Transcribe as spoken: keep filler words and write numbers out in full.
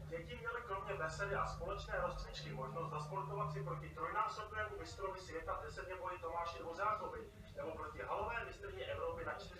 Děti měly kromě vesely a společné rozcvičky možnost zasportovat si proti trojnásobnému mistrovi světa v desetiboj Tomáši Dvořákovi nebo proti halové mistryni Evropy na čtyři